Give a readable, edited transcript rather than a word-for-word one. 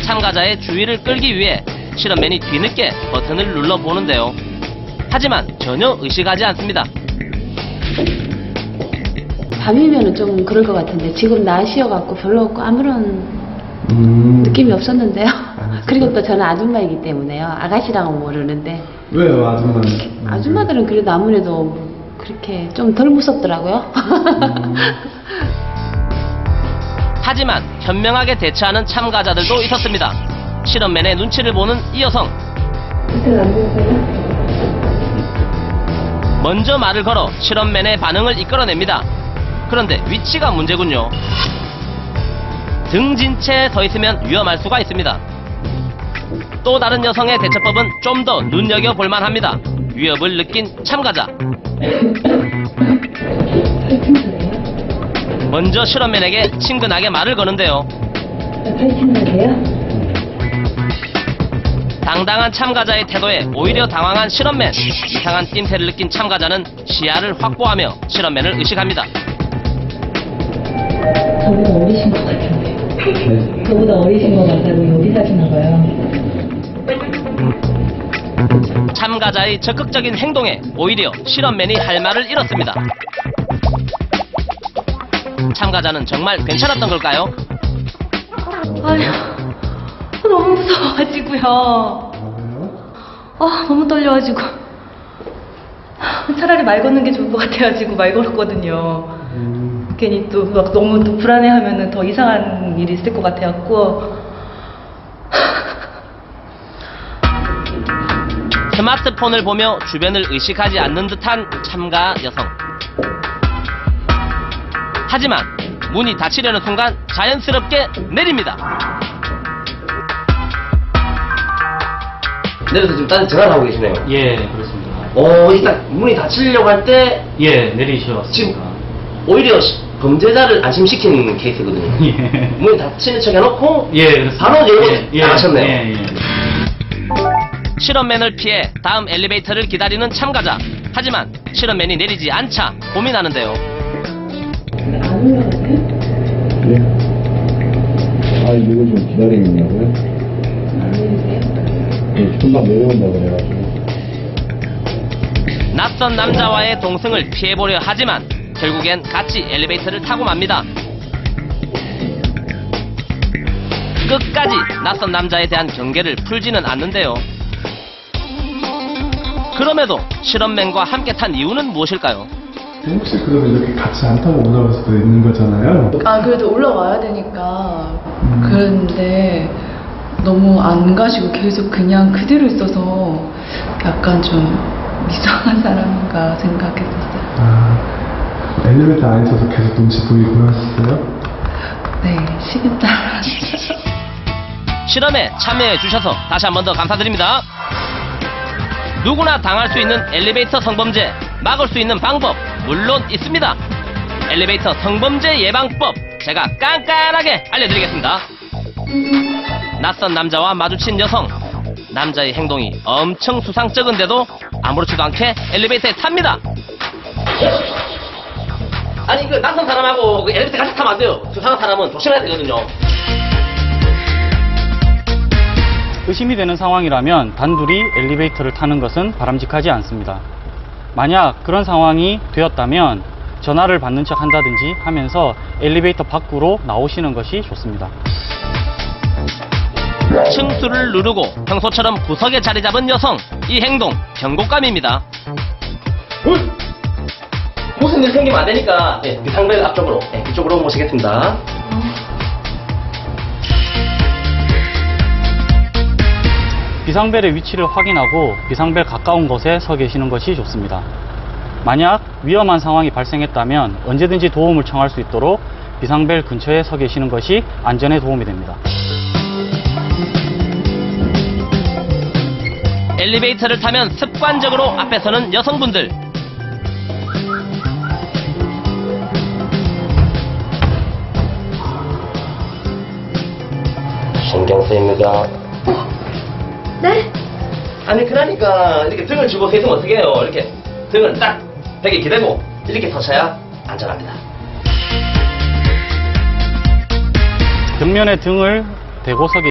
참가자의 주의를 끌기 위해 실험맨이 뒤늦게 버튼을 눌러보는데요. 하지만 전혀 의식하지 않습니다. 밤이면 좀 그럴 것 같은데 지금 낮이어갖고 별로 아무런 느낌이 없었는데요. 그리고 또 저는 아줌마이기 때문에요. 아가씨랑은 모르는데. 왜요, 아줌마는? 아줌마들은 그래도 아무래도 그렇게 좀 덜 무섭더라고요. 하지만 현명하게 대처하는 참가자들도 있었습니다. 실험맨의 눈치를 보는 이 여성. 먼저 말을 걸어 실험맨의 반응을 이끌어냅니다. 그런데 위치가 문제군요. 등진 채 서 있으면 위험할 수가 있습니다. 또 다른 여성의 대처법은 좀 더 눈여겨볼 만합니다. 위협을 느낀 참가자. 먼저 실험맨에게 친근하게 말을 거는데요. 당당한 참가자의 태도에 오히려 당황한 실험맨. 이상한 낌새를 느낀 참가자는 시야를 확보하며 실험맨을 의식합니다. 저보다 어리신 것 같은데. 저보다 어리신 것 같다고 여기 사시나 봐요. 참가자의 적극적인 행동에 오히려 실험맨이 할 말을 잃었습니다. 참가자는 정말 괜찮았던 걸까요? 아휴, 너무 무서워가지고요. 너무 떨려가지고. 차라리 말 걷는 게 좋을 것 같아가지고 말 걸었거든요. 괜히 또 막 너무 또 불안해하면은 더 이상한 일이 있을 것 같아갖고. 스마트폰을 보며 주변을 의식하지 않는 듯한 참가 여성. 하지만 문이 닫히려는 순간 자연스럽게 내립니다. 내려서 지금 딴 전화를 하고 계시네요. 예, 그렇습니다. 일단 문이 닫히려고 할 때 예, 내리셨습니다. 지금 오히려 범죄자를 안심시키는 케이스거든요. 예. 문이 닫히는 척 해놓고 예, 그렇습니다. 바로 열고 나가셨네요. 예. 실험맨을 피해 다음 엘리베이터를 기다리는 참가자. 하지만 실험맨이 내리지 않자 고민하는데요. 예. 누구 좀 기다리고 있냐고요? 예, 금방 내려온다고 그래가지고. 낯선 남자와의 동승을 피해보려 하지만 결국엔 같이 엘리베이터를 타고 맙니다. 끝까지 낯선 남자에 대한 경계를 풀지는 않는데요. 그럼에도 실험맨과 함께 탄 이유는 무엇일까요? 혹시 그러면 이렇게 같이 안 타고 올라올 수도 있는 거잖아요? 그래도 올라와야 되니까. 그런데 너무 안 가시고 계속 그냥 그대로 있어서 약간 좀 이상한 사람인가 생각했었어요. 엘리베이터 안에서도 계속 눈치 보이고 하셨어요? 네, 식은땀. 실험에 참여해 주셔서 다시 한 번 더 감사드립니다. 누구나 당할 수 있는 엘리베이터 성범죄, 막을 수 있는 방법 물론 있습니다. 엘리베이터 성범죄 예방법 제가 깐깐하게 알려드리겠습니다. 낯선 남자와 마주친 여성. 남자의 행동이 엄청 수상쩍은데도 아무렇지도 않게 엘리베이터에 탑니다. 아니 그 낯선 사람하고 그 엘리베이터 같이 타면 안 돼요. 수상한 사람은 조심해야 되거든요. 의심이 되는 상황이라면 단둘이 엘리베이터를 타는 것은 바람직하지 않습니다. 만약 그런 상황이 되었다면 전화를 받는 척 한다든지 하면서 엘리베이터 밖으로 나오시는 것이 좋습니다. 층수를 누르고 평소처럼 구석에 자리 잡은 여성. 이 행동 경고감입니다. 무슨 일 생기면 안 되니까 비상벨 앞쪽으로 그쪽으로 모시겠습니다. 비상벨의 위치를 확인하고 비상벨 가까운 곳에 서 계시는 것이 좋습니다. 만약 위험한 상황이 발생했다면 언제든지 도움을 청할 수 있도록 비상벨 근처에 서 계시는 것이 안전에 도움이 됩니다. 엘리베이터를 타면 습관적으로 앞에 서는 여성분들. 신경 쓰입니다. 네? 아니 그러니까 이렇게 등을 주고 서 있으면 어떻게 해요? 이렇게 등을 딱 벽에 기대고 이렇게 서셔야 안전합니다. 벽면에 등을 대고 서기